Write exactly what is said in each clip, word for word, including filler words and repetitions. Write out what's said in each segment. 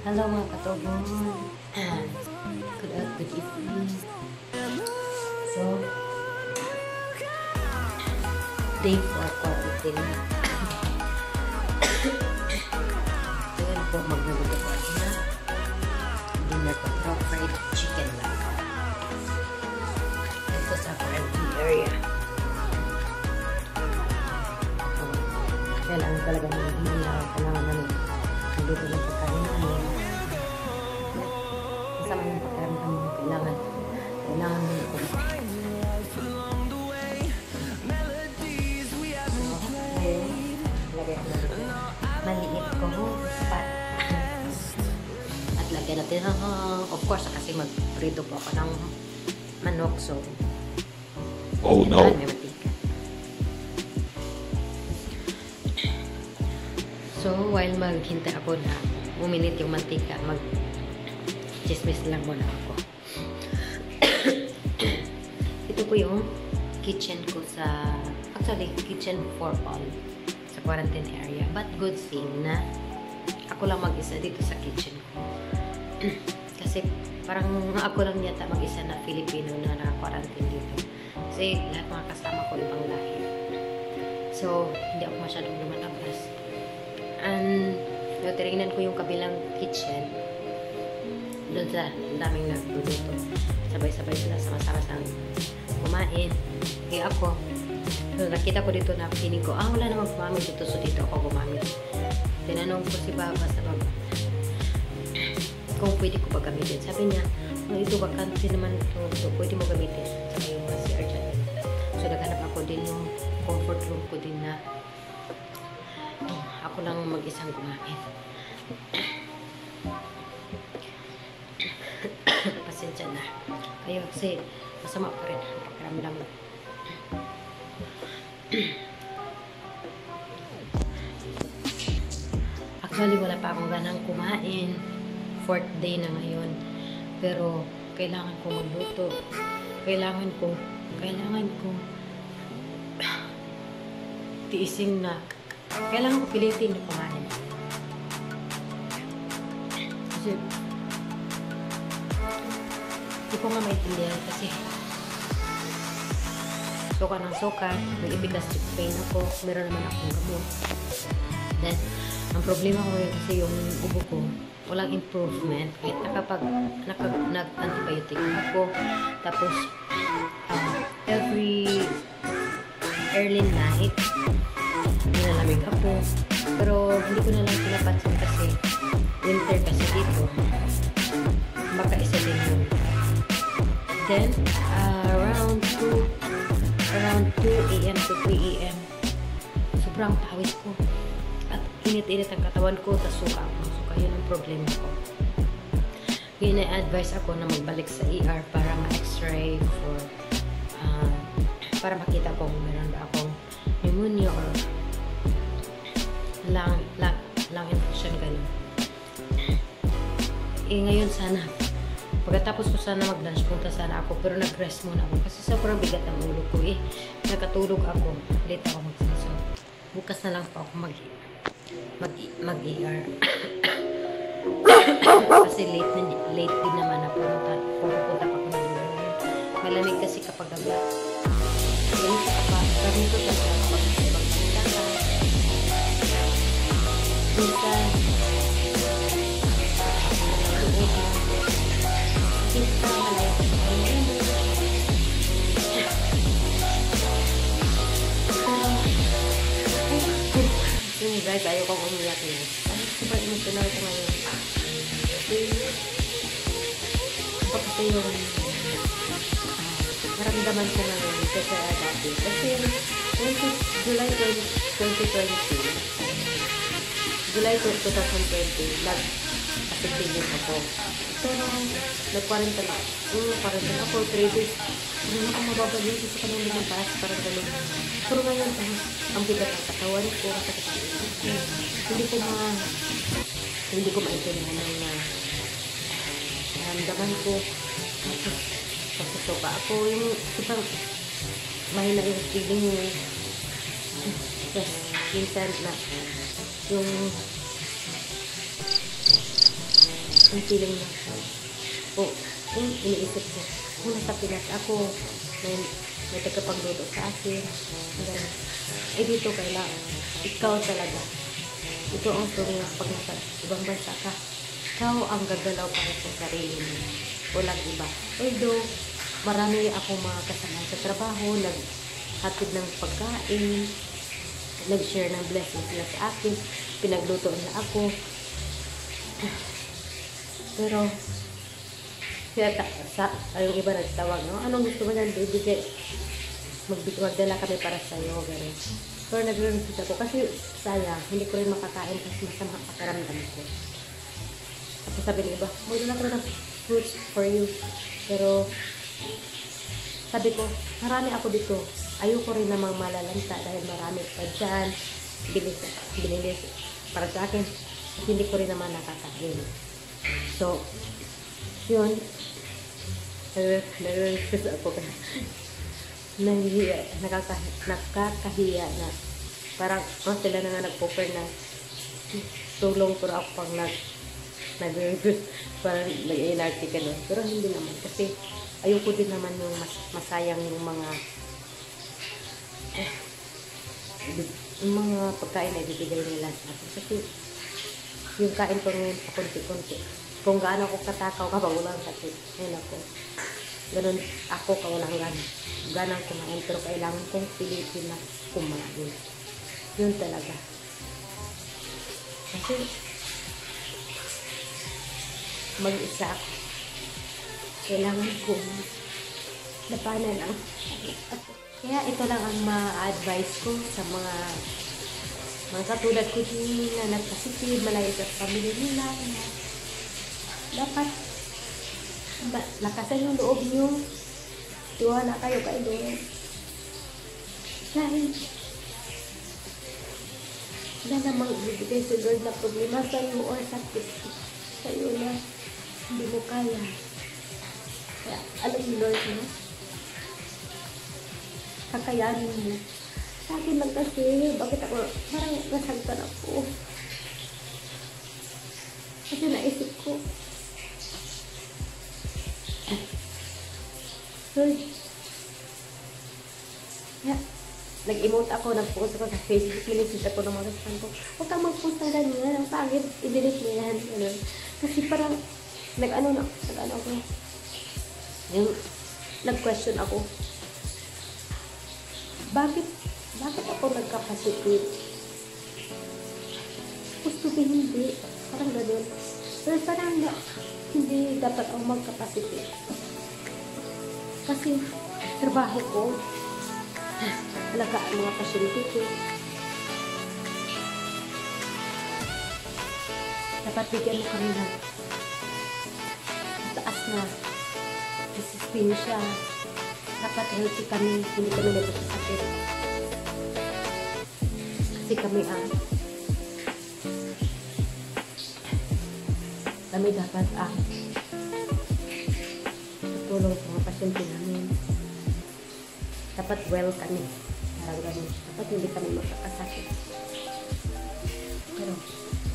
Hello mga katogon. Good, uh, good evening. So, day four quarantine. Ngayon po magluluto po na dinner ko raw fried chicken lang. Ito sa quarantine area. So, kailangan talaga ng hindi na kailangan namin dito ng pagkain namin. Kasama yung pagkain namin kailangan kailangan mo ito. So, ngayon, lagay ko natin maliit ko pat. At lagyan natin, uh, of course, kasi mag-prito po ako ng manok. So, oh no. May matika. So, while maghintay ako na uminit yung mantika, mag-chismis lang muna ako. Ito po yung kitchen ko sa, actually, kitchen for all sa quarantine area. But good thing na ako lang mag-isa dito sa kitchen ko. Kasi parang ako lang yata mag-isa na Filipino na naka-quarantine dito. Kasi lahat mga kasama ko ibang lahi. So, hindi ako masyadong lumalabas. And, yung tinignan ko yung kabilang kitchen. Doon sa daming nagluluto. Sabay-sabay sila sama-sama sa kumain. Kaya ako, so, nakita ko dito na piling ko, ah, wala namang gumamit dito. So, dito ako gumamit. Tinanong ko si Baba sa baba kung pwede ko ba gamitin. Sabi niya, oh, ito vacancy naman ito. So, pwede mo gamitin. Sabi yung C R dyan. So, naghanap ako din yung comfort room ko din na ako lang mag-isang kumain. Pasensya na. Kayo kasi masama pa rin. Pakiramdam. Actually, wala pa akong ganang kumain. Fourth day na ngayon. Pero, kailangan ko magluto. Kailangan ko, kailangan ko tiising na kailangan ko pilitin na kumain. Kasi, hindi ko nga maintindihan kasi suka ng suka, may epigastric pain ako, meron naman akong gamot. Then, ang problema ko yun kasi yung ubo ko, walang improvement. Kahit nakapag nag-antibiotic ako, tapos, uh, every early night, nilalamig ako. Pero hindi ko na lang pinapansin kasi winter kasi dito. Baka isa din yun. Then, uh, around two around two A M to three A M sobrang pawis ko. At init-init ang katawan ko, tas suka ako. Suka, yun ang problema ko. Kaya na-advise ako na magbalik sa E R para ma-x-ray for uh, para makita kung meron ba akong pneumonia or lang, lang, lang infection ganun. Eh ngayon sana, pagkatapos ko sana mag-lunch, punta sana ako, pero nag-rest muna ako kasi sobrang bigat ang ulo ko eh. Nakatulog ako, late ako magsaso. Bukas na lang pa ako mag mag, mag E R. Kasi late na, late din naman na pumunta, pupunta pa ako ng E R. Malamig kasi kapag gabi. Ganito kapag, ganito kasi kapag ibang pagkaka. Minsan, kita malay ko sa kanya. Yung guys, ayaw kong umiyak niya. Ay, super emotional ko ngayon. Ako kasi yung naramdaman ko ngayon kasi dati. Kasi July twenty twenty, July twenty twenty, nag-affected ako. Pero, nag-quarantine ako. Um, quarantine ako, three days. Hindi ako mababalik sa kanong ng taas, parang gano'n. Pero ngayon, uh, ang bigat ng katawan ko, hindi ko ma, hindi ko maintindihan ng na, naramdaman ko. Pagsusuka ako, yung, sobrang, mahina yung feeling yung, yes, minsan na, yung yung feeling na, oh, yung iniisip ko, kung nasa Pinas ako, may, may tagapagluto sa akin, ganun. Eh dito kailangan, ikaw talaga. Ito ang problema pag nasa ibang bansa ka. Ikaw ang gagalaw para sa sarili mo. Walang iba. Although, marami akong mga kasama sa trabaho, naghatid ng pagkain, nag-share ng blessings sila sa akin, pinagluto na ako. Pero, kaya ta, sa, yung iba nagtawag, no? Anong gusto mo yan, baby? Kaya, magdala kami para sa'yo, gano'n. Pero nag-repeat ako, kasi sayang, hindi ko rin makakain kasi masama ang pakaramdam ko. Tapos sabi ng iba, magdala ko ng fruits for you. Pero, sabi ko, marami ako dito. Ayoko rin namang malalanta dahil marami pa dyan. Bilis, binilis para sa akin. Hindi ko rin naman nakakain. So, yun. Nag-repeat ako. Nahihiya, nakakahiya, nakakahiya na parang oh, sila na nga nag-offer na tulong pero ako pang nag nag-review parang nag-L R T ka nun. Pero hindi naman kasi ayoko din naman yung mas, masayang yung mga eh, yung mga pagkain na ibibigay nila sa akin. Kasi yung kain ko ngayon pa konti-konti. Kung gaano ako katakaw kapag walang sakit. Ayun ako. Ganun ako kawalang gana. Ganang kumain. Pero kailangan kong pilitin na kumain. Yun talaga. Kasi mag-isa ako. Kailangan kong lapanan ang kaya ito lang ang ma-advise ko sa mga mga katulad ko din na nagkasipid, malayo sa pamilya nila na dapat ba, lakasan yung loob nyo. Tiwala kayo kay Lord. Dahil wala namang ibigay sa Lord na problema sa iyo or sakit sa iyo na hindi mo kaya. Kaya alam ni Lord mo, kakayanin mo. Sa akin lang kasi, bakit ako, parang nasagtan ako. Kasi naisip ko, Lord, yeah, nag-emote ako, nag-post ako sa Facebook, minisit ako ng mga kasama ko, huwag kang mag-post na ganyan, ang pangit, i-delete mo yan, ganun. Kasi parang, nag-ano na, nag-ano ako, yung, nag-question ako, bakit, bakit ako nagka-positive? Gusto ba hindi? Parang ganun. Pero parang hindi dapat ako magka-positive. Kasi, trabaho ko, alagaan mga pasyente ko. Dapat bigyan mo kami ng taas na resistensya. Dapat healthy kami, hindi kami nagkakasakit. Kasi kami ang kami dapat ang tulong sa mga pasyente namin. Dapat well kami. Parang ganun. Dapat hindi kami magkakasakit. Pero,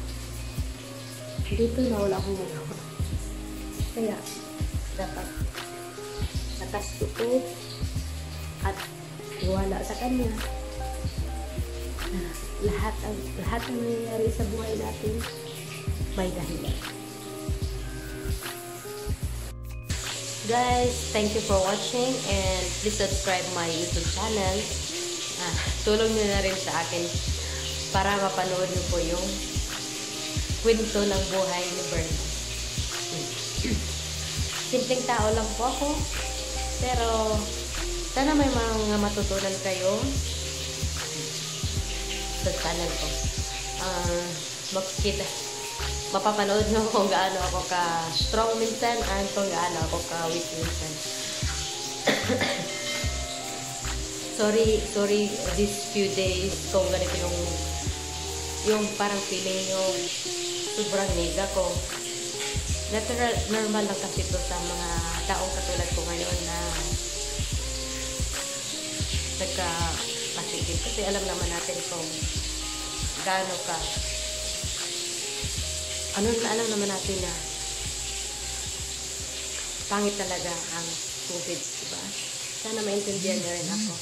dito na wala akong magawa. Kaya, dapat lakas loob at iwala sa Kanya. Lahat ang lahat ng nangyayari sa buhay natin may dahilan. Guys, thank you for watching and please subscribe my YouTube channel. Ah, tulong nyo na rin sa akin para mapanood nyo po yung kwento ng buhay ni Berna. Simpleng tao lang po ako, pero sana may mga matutunan kayo sa channel ko. Uh, makikita, mapapanood nyo kung gaano ako ka-strong minsan and kung gaano ako ka-weak minsan. sorry, sorry these few days kung ganito yung yung parang feeling yung sobrang nega ko. Natural, normal lang kasi ito sa mga taong katulad ko ngayon na nagka-positive. Kasi alam naman natin kung gaano ka ano na alam naman natin na pangit talaga ang COVID, diba? Sana maintindihan niyo rin ako.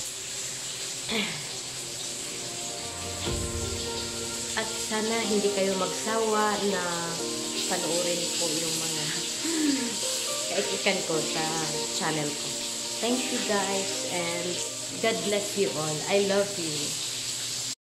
At sana hindi kayo magsawa na panoorin ko yung mga kaikikan ko sa channel ko. Thank you guys and God bless you all. I love you.